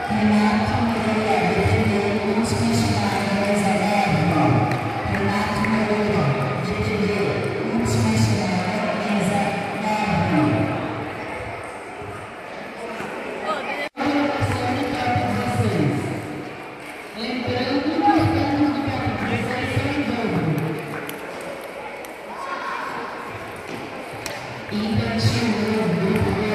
Renato Moreira defendeu última chamada 2-0. Renato Moreira defendeu última chamada 2-0. Lembrando que os termos do campo 16 são em dobro. Invertiu o grupo